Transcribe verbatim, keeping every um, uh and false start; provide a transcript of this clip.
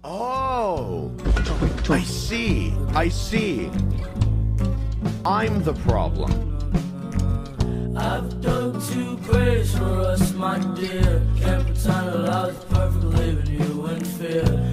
Oh, I see, I see. I'm the problem. I've dug two graves for us, my dear. Can't pretend that I was perfect, leaving you in fear.